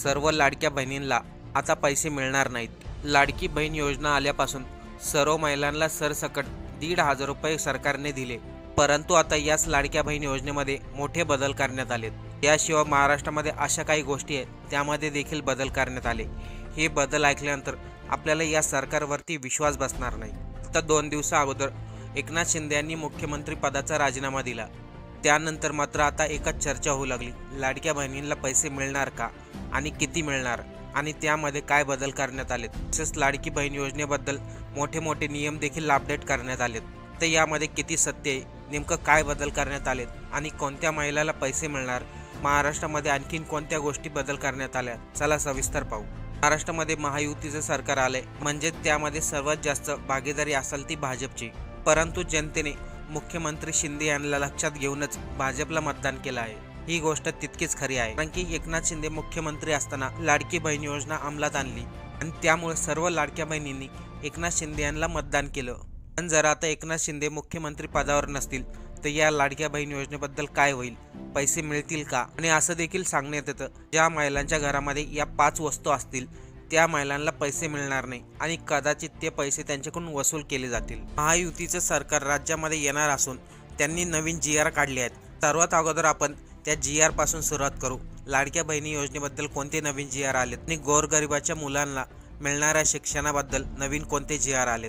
सर्व लाडक्या बहिणींना आता पैसे मिळणार नाहीत. लाडकी बहीण योजना आल्यापासून सर्व महिलांना सरसकट 1,500 रुपये सरकारने दिले. परंतु आता याच लाडक्या बहीण योजनेमध्ये मोठे बदल करण्यात आलेत. याशिवाय महाराष्ट्रामध्ये अशा काही गोष्टी आहेत त्यामध्ये देखील बदल करण्यात आले. हे बदल ऐकल्यानंतर आपल्याला या सरकारवरती विश्वास बसणार नाही. आता 2 दिवसा अगोदर एकनाथ शिंदे यांनी मुख्यमंत्री पदाचा राजीनामा दिला. त्यानंतर मात्र आता एकच चर्चा होऊ लागली, लाडक्या बहिणींना पैसे मिळणार का आणि किती मिळणार आणि त्यामध्ये काय बदल करण्यात आलेत. तसेच लाडकी बहीण योजनेबद्दल मोठे मोठे नियम देखील अपडेट करण्यात आलेत. तर यामध्ये किती सत्य आहे, नेमकं काय बदल करण्यात आलेत आणि कोणत्या महिलाला पैसे मिळणार, महाराष्ट्रामध्ये आणखीन कोणत्या गोष्टी बदल करण्यात आल्या, चला सविस्तर पाहू. महाराष्ट्रामध्ये महायुतीचं सरकार आलंय, म्हणजे त्यामध्ये सर्वात जास्त भागीदारी असेल ती भाजपची. परंतु जनतेने मुख्यमंत्री शिंदे यांना लक्षात घेऊनच भाजपला मतदान केलं आहे. ही गोष्ट तितकीच खरी आहे, कारण की एकनाथ शिंदे मुख्यमंत्री असताना लाडकी बहीण योजना अंमलात आणली आणि त्यामुळे सर्व लाडक्या बहिणींनी एकनाथ शिंदे यांना मतदान केलं. पण जर आता एकनाथ शिंदे मुख्यमंत्री पदावर नसतील तर या लाडक्या बहीण योजनेबद्दल काय होईल, पैसे मिळतील का. आणि असं देखील सांगण्यात येतं, ज्या महिलांच्या घरामध्ये या 5 वस्तू असतील त्या महिलांना पैसे मिळणार नाही आणि कदाचित ते पैसे त्यांच्याकडून वसूल केले जातील. महायुतीचं सरकार राज्यामध्ये येणार असून त्यांनी नवीन GR काढले आहेत. सर्वात अगोदर आपण त्या GR पासून सुरुवात करू. लाडक्या बहिणी योजनेबद्दल कोणते नवीन GR आलेत आणि गोरगरिबाच्या मुलांना मिळणाऱ्या शिक्षणाबद्दल नवीन कोणते GR आलेत.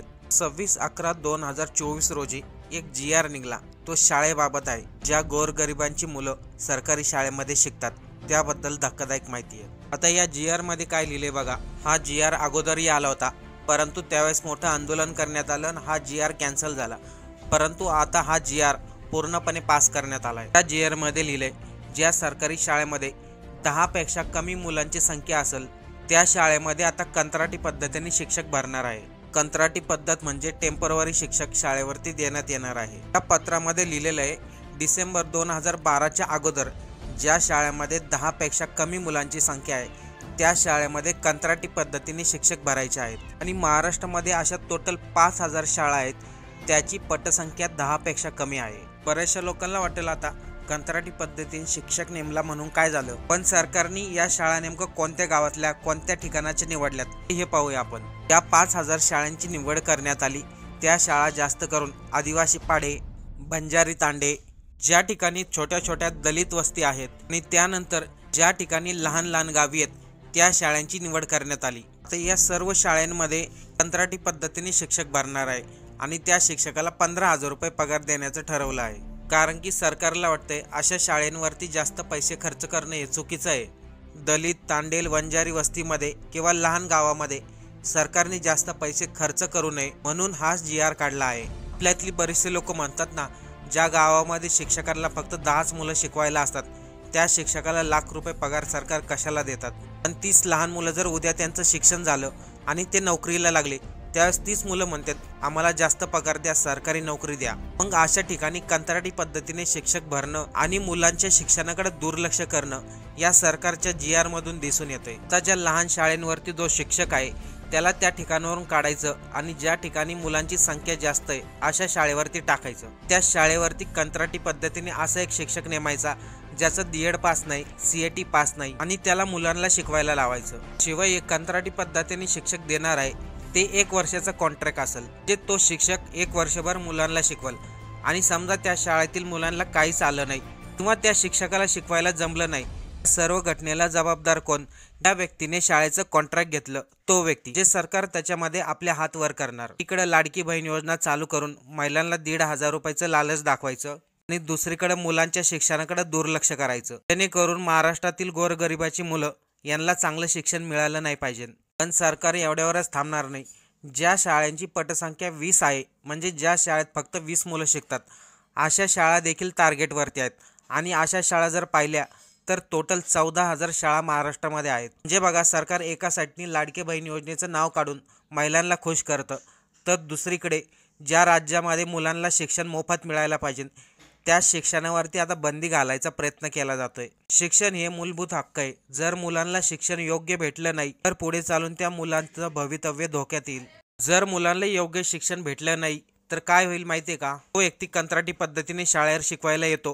26/11/2024 रोजी एक GR निघाला. तो शाळेबाबत आहे. ज्या गोरगरिबांची मुलं सरकारी शाळेमध्ये शिकतात त्याबद्दल धक्कादायक माहिती आहे. आता या GR मध्ये काय लिहिले बघा. हा GR अगोदरही आला होता, परंतु त्यावेळेस मोठं आंदोलन करण्यात आलं आणि हा GR कॅन्सल झाला. परंतु आता हा GR पूर्णपणे पास करण्यात आला आहे. त्या GR मध्ये लिहिले, ज्या सरकारी शाळेमध्ये 10 पेक्षा कमी मुलांची संख्या असेल त्या शाळेमध्ये आता कंत्राटी पद्धतीने शिक्षक भरणार आहे. कंत्राटी पद्धत म्हणजे टेम्पररी शिक्षक शाळेवरती देण्यात येणार आहे. त्या पत्रामध्ये लिहिलेलं आहे, डिसेंबर 2012च्या अगोदर ज्या शाळेमध्ये 10 पेक्षा कमी मुलांची संख्या आहे त्या शाळेमध्ये कंत्राटी पद्धतीने शिक्षक भरायचे आहेत. आणि महाराष्ट्रामध्ये अशा टोटल 5,000 शाळा आहेत, त्याची पटसंख्या 10 पेक्षा कमी आहे. बऱ्याचशा लोकांना वाटेल आता कंत्राटी पद्धतीने शिक्षक नेमला म्हणून काय झालं, पण सरकारने या शाळा नेमकं कोणत्या गावातल्या कोणत्या ठिकाणाच्या निवडल्यात हे पाहूया आपण. या 5,000 शाळांची निवड करण्यात आली. त्या शाळा जास्त करून आदिवासी पाडे, बंजारी तांडे, ज्या ठिकाणी छोट्या छोट्या दलित वस्ती आहेत आणि त्यानंतर ज्या ठिकाणी लहान लहान गावी आहेत त्या शाळांची निवड करण्यात आली. तर या सर्व शाळांमध्ये कंत्राटी पद्धतीने शिक्षक भरणार आहे आणि त्या शिक्षकाला 15,000 रुपये पगार देण्याचं ठरवलं आहे. कारण की सरकारला वाटतंय अशा शाळांवरती जास्त पैसे खर्च करणं हे चुकीचं आहे. दलित, तांडेल, वंजारी वस्तीमध्ये किंवा लहान गावामध्ये सरकारने जास्त पैसे खर्च करू नये म्हणून हा GR काढला आहे. आपल्यातली बरेचसे लोक म्हणतात ना, ज्या गावामध्ये शिक्षकांना फक्त 10च मुलं शिकवायला असतात त्या शिक्षकाला लाख रुपये पगार सरकार कशाला देतात. पण 30 लहान मुलं जर उद्या त्यांचं शिक्षण झालं आणि ते नोकरीला लागले त्यावेळेस 30 मुलं म्हणतात आम्हाला जास्त पगार द्या, सरकारी नोकरी द्या. मग अशा ठिकाणी कंत्राटी पद्धतीने शिक्षक भरणं आणि मुलांच्या शिक्षणाकडे दुर्लक्ष करणं या सरकारच्या GR मधून दिसून येतंय. आता ज्या लहान शाळेंवरती जो शिक्षक आहे त्याला त्या ठिकाणावरून काढायचं आणि ज्या ठिकाणी मुलांची संख्या जास्त आहे अशा शाळेवरती टाकायचं. त्या शाळेवरती कंत्राटी पद्धतीने असा एक शिक्षक नेमायचा ज्याचं D.Ed पास नाही, CAT पास नाही आणि त्याला मुलांना शिकवायला लावायचं. शिवाय एक कंत्राटी पद्धतीने शिक्षक देणार आहे ते 1 वर्षाचा कॉन्ट्रॅक्ट असेल, जे तो शिक्षक 1 वर्षभर मुलांना शिकवल आणि समजा त्या शाळेतील मुलांना काहीच आलं नाही किंवा त्या शिक्षकाला शिकवायला जमलं नाही, सर्व घटनेला जबाबदार कोण, त्या व्यक्तीने शाळेचं कॉन्ट्रॅक्ट घेतलं तो व्यक्ती, जे सरकार त्याच्यामध्ये आपल्या हात वर करणार. इकडे लाडकी बहीण योजना चालू करून महिलांना 1,500 रुपयाचं लालच दाखवायचं आणि दुसरीकडे मुलांच्या शिक्षणाकडे दुर्लक्ष करायचं, जेणेकरून महाराष्ट्रातील गोरगरिबाची मुलं यांना चांगलं शिक्षण मिळालं नाही पाहिजे. पण सरकार एवढ्यावरच थांबणार नाही. ज्या शाळांची पटसंख्या 20 आहे, म्हणजे ज्या शाळेत फक्त 20 मुलं शिकतात अशा शाळा देखील टार्गेटवरती आहेत. आणि अशा शाळा जर पाहिल्या तर टोटल 14,000 शाळा महाराष्ट्रामध्ये आहेत. म्हणजे बघा, सरकार एका साईडनी लाडकी बहीण योजनेचं नाव काढून महिलांना खुश करतं, तर दुसरीकडे ज्या राज्यामध्ये मुलांना शिक्षण मोफत मिळायला पाहिजे त्या शिक्षणावरती आता बंदी घालायचा प्रयत्न केला जातोय. शिक्षण हे मूलभूत हक्क आहे. जर मुलांना शिक्षण योग्य भेटलं नाही तर पुढे चालून त्या मुलांचं भवितव्य धोक्यात येईल. जर मुलांना योग्य शिक्षण भेटलं नाही तर काय होईल माहिती आहे का, तो व्यक्ती कंत्राटी पद्धतीने शाळेवर शिकवायला येतो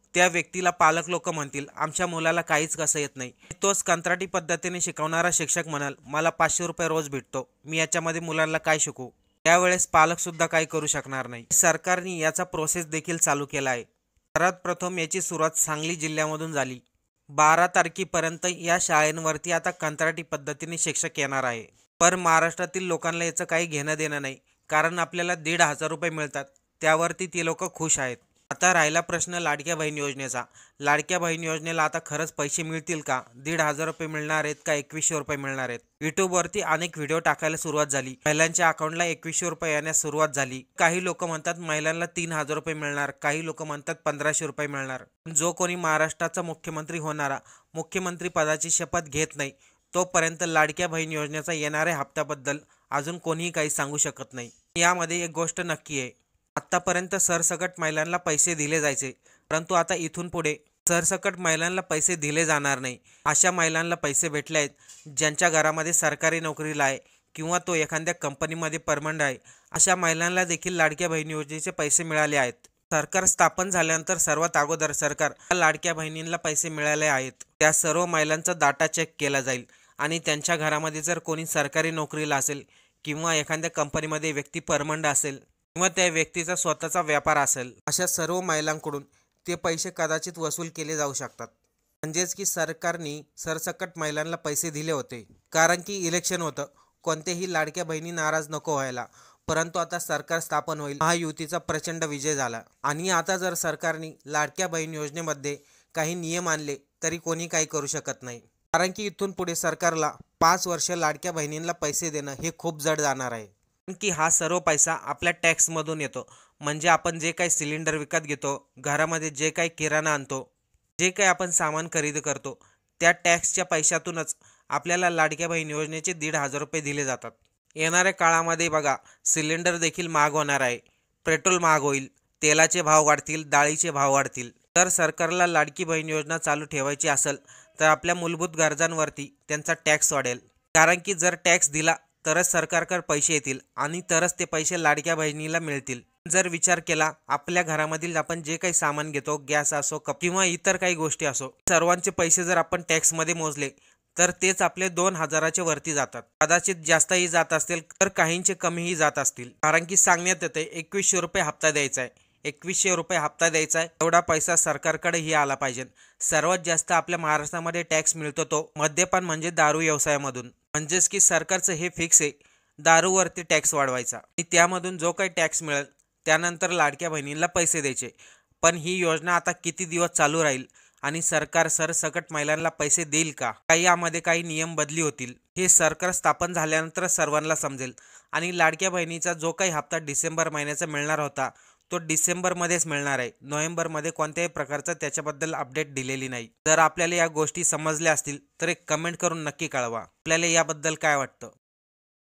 त्या व्यक्तीला पालक लोक म्हणतील आमच्या मुलाला काहीच कसं येत नाही. तोच कंत्राटी पद्धतीने शिकवणारा शिक्षक म्हणाल मला 500 रुपये रोज भेटतो, मी याच्यामध्ये मुलांना काय शिकू. त्यावेळेस पालक सुद्धा काही करू शकणार नाही. सरकारने याचा प्रोसेस देखील चालू केला आहे. सर्वात प्रथम याची सुरुवात सांगली जिल्ह्यामधून झाली. 12 तारखेपर्यंत या शाळांवरती आता कंत्राटी पद्धतीने शिक्षक येणार आहे. पण महाराष्ट्रातील लोकांना याचं काही घेणं देणं नाही, कारण आपल्याला 1,500 रुपये मिळतात, त्यावरती ते लोक खुश आहेत. आता राहिला प्रश्न लाडक्या बहीण योजनेचा. लाडक्या बहीण योजनेला आता खरंच पैसे मिळतील का? 1,500 रुपये मिळणार आहेत का 2,100 रुपये मिळणार आहेत? युट्यूबवरती अनेक व्हिडिओ टाकायला सुरुवात झाली. महिलांच्या अकाउंटला 2,100 रुपये येण्यास सुरुवात झाली. काही लोक म्हणतात महिलांना 3,000 रुपये मिळणार, काही लोक म्हणतात 1,500 रुपये मिळणार. जो कोणी महाराष्ट्राचा मुख्यमंत्री होणारा मुख्यमंत्री पदाची शपथ घेत नाही तोपर्यंत लाडक्या बहीण योजनेचा येणाऱ्या हप्त्याबद्दल अजून कोणीही काही सांगू शकत नाही. यामध्ये एक गोष्ट नक्की आहे, आत्तापर्यंत सरसकट महिलांना पैसे दिले जायचे, परंतु आता इथून पुढे सरसकट महिलांना पैसे दिले जाणार नाही. अशा महिलांना पैसे भेटले आहेत ज्यांच्या घरामध्ये सरकारी नोकरीला आहे किंवा तो एखाद्या कंपनीमध्ये परमनंट आहे. अशा महिलांना देखील लाडक्या बहीण योजनेचे पैसे मिळाले आहेत. सरकार स्थापन झाल्यानंतर सर्वात अगोदर सरकार लाडक्या बहिणींना पैसे मिळाले आहेत त्या सर्व महिलांचा डाटा चेक केला जाईल आणि त्यांच्या घरामध्ये जर कोणी सरकारी नोकरीला असेल किंवा एखाद्या कंपनीमध्ये व्यक्ती परमनंट असेल किंवा त्या व्यक्तीचा स्वतःचा व्यापार असेल, अशा सर्व महिलांकडून ते पैसे कदाचित वसूल केले जाऊ शकतात. म्हणजेच की सरकारने सरसकट महिलांना पैसे दिले होते, कारण की इलेक्शन होतं, कोणत्याही लाडक्या बहिणी नाराज नको व्हायला. परंतु आता सरकार स्थापन होईल, महायुतीचा प्रचंड विजय झाला आणि आता जर सरकारने लाडक्या बहीण योजनेमध्ये काही नियम आणले तरी कोणी काही करू शकत नाही, कारण की इथून पुढे सरकारला 5 वर्ष लाडक्या बहिणींना पैसे देणं हे खूप जड जाणार आहे. की हा सर्व पैसा आपल्या टॅक्समधून येतो. म्हणजे आपण जे काही सिलेंडर विकत घेतो, घरामध्ये जे काही किराणा आणतो, जे काही आपण सामान खरेदी करतो, त्या टॅक्सच्या पैशातूनच आपल्याला लाडक्या बहीण योजनेचे 1,500 रुपये दिले जातात. येणाऱ्या काळामध्ये बघा सिलेंडर देखील महाग होणार आहे, पेट्रोल महाग होईल, तेलाचे भाव वाढतील, डाळीचे भाव वाढतील. तर सरकारला लाडकी बहीण योजना चालू ठेवायची असेल तर आपल्या मूलभूत गरजांवरती त्यांचा टॅक्स वाढेल, कारण की जर टॅक्स दिला तरच सरकारकडे पैसे येतील आणि तरच ते पैसे लाडक्या बहिणीला मिळतील. जर विचार केला आपल्या घरामधील आपण जे काही सामान घेतो, गॅस असो किंवा इतर काही गोष्टी असो, सर्वांचे पैसे जर आपण टॅक्समध्ये मोजले तर तेच आपले 2,000च्या वरती जातात. कदाचित जास्तही जात असतील तर काहींचे कमीही जात असतील, कारण की सांगण्यात येते 2,100 रुपये हप्ता द्यायचा आहे. 2,100 रुपये हप्ता द्यायचा आहे, एवढा पैसा सरकारकडेही आला पाहिजे. सर्वात जास्त आपल्या महाराष्ट्रामध्ये टॅक्स मिळतो तो मद्यपान म्हणजे दारू व्यवसायामधून. म्हणजेच की सरकारचं हे फिक्स आहे, दारूवरती टॅक्स वाढवायचा आणि त्यामधून जो काही टॅक्स मिळेल त्यानंतर लाडक्या बहिणींना पैसे द्यायचे. पण ही योजना आता किती दिवस चालू राहील आणि सरकार सरसकट महिलांना पैसे देईल का? काही यामध्ये काही नियम बदली होतील, हे सरकार स्थापन झाल्यानंतर सर्वांना समजेल. आणि लाडक्या बहिणीचा जो काही हप्ता डिसेंबर महिन्याचा मिळणार होता तो डिसेंबरमध्येच मिळणार आहे. नोव्हेंबरमध्ये कोणत्याही प्रकारचं त्याच्याबद्दल अपडेट दिलेली नाही. जर आपल्याला या गोष्टी समजल्या असतील तर एक कमेंट करून नक्की कळवा, आपल्याला याबद्दल काय वाटतं.